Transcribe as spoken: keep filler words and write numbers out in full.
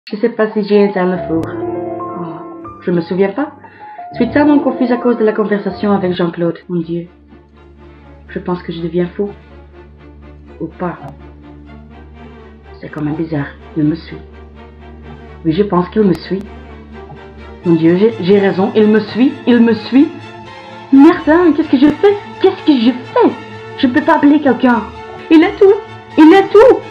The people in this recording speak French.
Je sais pas si j'ai éteint le four. Oh, je me souviens pas. Je suis tellement confuse à cause de la conversation avec Jean-Claude. Mon Dieu. Je pense que je deviens fou. Ou pas. C'est quand même bizarre. Il me suit. Oui, je pense qu'il me suit. Mon Dieu, j'ai raison. Il me suit. Il me suit. Merde, hein, qu'est-ce que je fais? Qu'est-ce que je fais? Je ne peux pas appeler quelqu'un. Il a tout. Il a tout.